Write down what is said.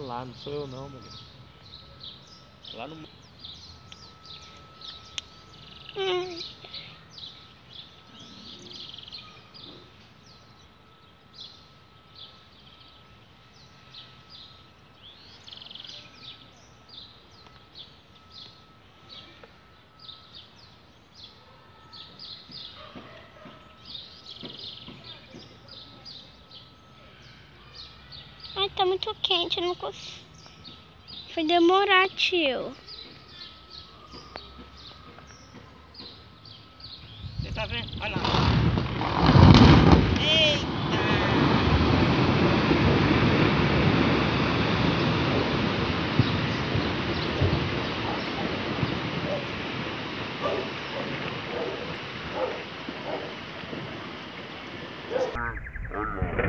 lá, não sou eu não, meu Deus. Lá no... Ai, tá muito quente, eu não consigo. Vai demorar, tio. Você tá vendo? Olha lá. Eita! Olha lá.